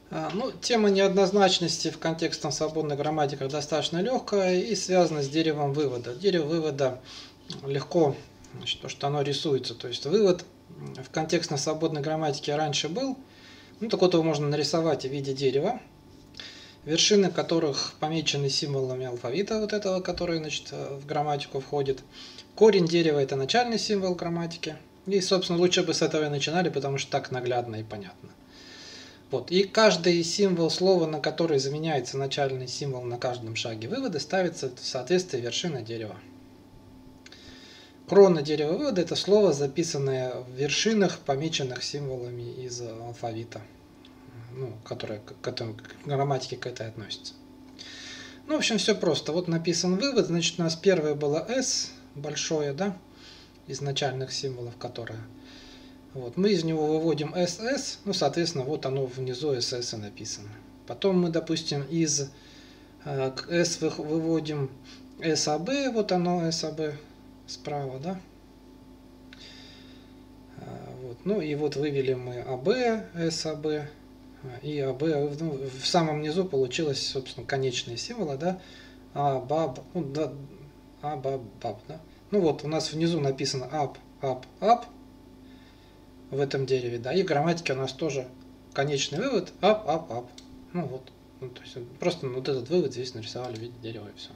Ну, тема неоднозначности в контекстном свободной грамматике достаточно легкая и связана с деревом вывода. Дерево вывода легко, значит, то, что оно рисуется. То есть вывод в контекстно свободной грамматике раньше был. Ну, так вот его можно нарисовать в виде дерева, вершины которых помечены символами алфавита, вот этого, который, значит, в грамматику входит. Корень дерева – это начальный символ грамматики. И, собственно, лучше бы с этого и начинали, потому что так наглядно и понятно. Вот. И каждый символ слова, на который заменяется начальный символ на каждом шаге вывода, ставится в соответствии вершины дерева. Крона дерева вывода – это слово, записанное в вершинах, помеченных символами из алфавита, ну, которое к грамматике к этой относится. Ну, в общем, все просто. Вот написан вывод, значит, у нас первое было S большое, да, из начальных символов, которое. Вот, мы из него выводим SS, ну, соответственно, вот оно внизу SS написано. Потом мы, допустим, из S выводим SAB, вот оно SAB справа, да. Вот, ну и вот вывели мы AB, SAB и AB. Ну, в самом низу получилось, собственно, конечные символы, да. ABAB, ну, да, ABAB, да. Ну вот, у нас внизу написано up, up, up. В этом дереве, да, и в грамматике у нас тоже конечный вывод up, up, up. Ну вот, ну, то есть просто вот этот вывод здесь нарисовали в виде дерева и все.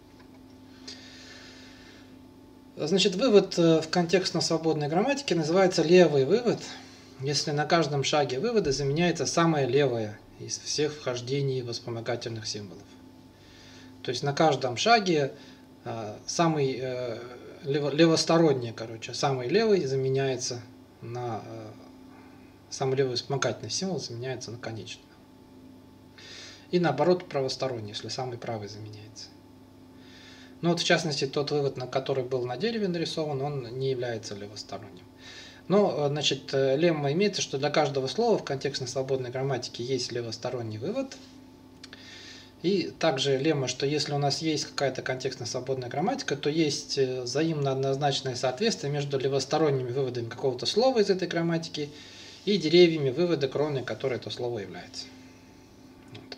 Значит, вывод в контекстно-свободной грамматике называется левый вывод, если на каждом шаге вывода заменяется самое левое из всех вхождений вспомогательных символов. То есть на каждом шаге самый левосторонний, короче, самый левый заменяется на самый левый вспомогательный символ заменяется на конечный. И наоборот правосторонний, если самый правый заменяется. Но вот в частности тот вывод, на который был на дереве нарисован, он не является левосторонним. Но, значит, лемма имеется, что для каждого слова в контекстно-свободной грамматике есть левосторонний вывод. И также лемма, что если у нас есть какая-то контекстно-свободная грамматика, то есть взаимно однозначное соответствие между левосторонними выводами какого-то слова из этой грамматики и деревьями вывода, кроме которой это слово является. Вот.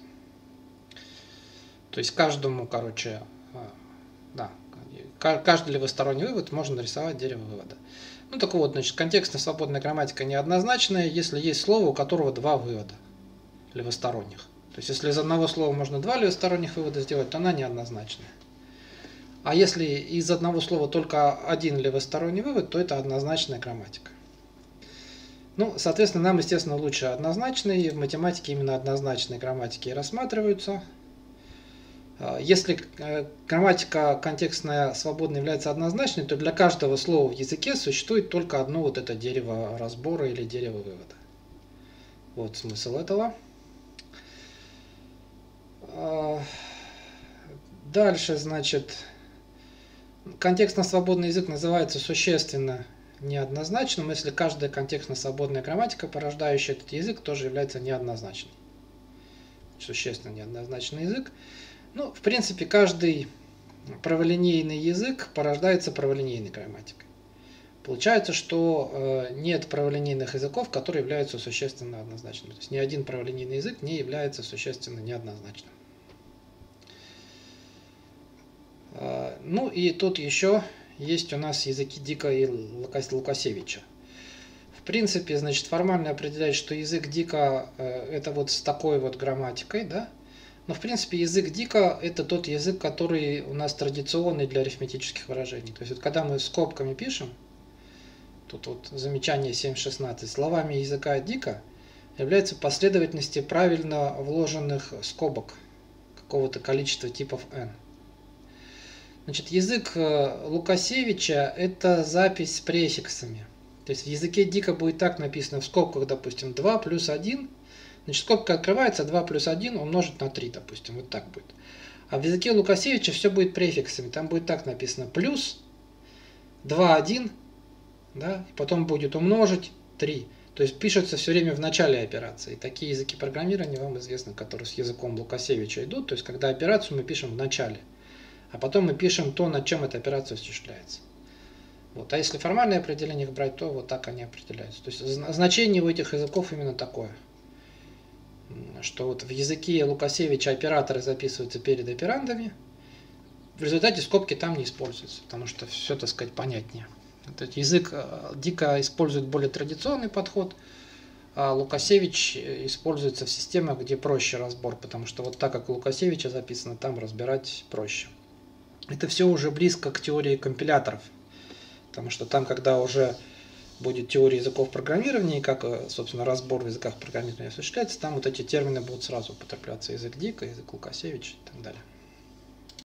То есть каждому, короче, да, каждый левосторонний вывод можно нарисовать дерево вывода. Ну, так вот, значит, контекстно-свободная грамматика неоднозначная, если есть слово, у которого два вывода левосторонних. То есть, если из одного слова можно два левосторонних вывода сделать, то она неоднозначная. А если из одного слова только один левосторонний вывод, то это однозначная грамматика. Ну, соответственно, нам, естественно, лучше однозначные. В математике именно однозначные грамматики и рассматриваются. Если грамматика контекстная свободная является однозначной, то для каждого слова в языке существует только одно вот это дерево разбора или дерево вывода. Вот смысл этого. Дальше, значит, контекстно-свободный язык называется существенно неоднозначным, если каждая контекстно-свободная грамматика, порождающая этот язык, тоже является неоднозначной. Существенно неоднозначный язык. Ну, в принципе, каждый праволинейный язык порождается праволинейной грамматикой. Получается, что нет праволинейных языков, которые являются существенно однозначными. То есть ни один праволинейный язык не является существенно неоднозначным. Ну и тут еще есть у нас языки Дика и Лукасевича. В принципе, значит, формально определяет, что язык Дика это вот с такой вот грамматикой, да? Но в принципе язык Дика это тот язык, который у нас традиционный для арифметических выражений. То есть вот когда мы скобками пишем, тут вот замечание 7.16, словами языка Дика является последовательности правильно вложенных скобок какого-то количества типов n. Значит, язык Лукасевича это запись с префиксами. То есть в языке Дика будет так написано в скобках, допустим, 2 плюс 1. Значит, скобка открывается, 2 плюс 1 умножить на 3, допустим, вот так будет. А в языке Лукасевича все будет префиксами. Там будет так написано плюс 2, 1, да, и потом будет умножить 3. То есть пишется все время в начале операции. Такие языки программирования вам известны, которые с языком Лукасевича идут. То есть когда операцию мы пишем в начале, а потом мы пишем то, над чем эта операция осуществляется. Вот. А если формальное определение их брать, то вот так они определяются. То есть значение у этих языков именно такое. что вот в языке Лукасевича операторы записываются перед операндами, в результате скобки там не используются, потому что все, так сказать, понятнее. Этот язык дико использует более традиционный подход, а Лукасевич используется в системах, где проще разбор, потому что вот так, как у Лукасевича записано, там разбирать проще. Это все уже близко к теории компиляторов, потому что там, когда уже будет теория языков программирования и как, собственно, разбор в языках программирования осуществляется, там вот эти термины будут сразу употребляться: язык Дика, язык Лукасевича и так далее.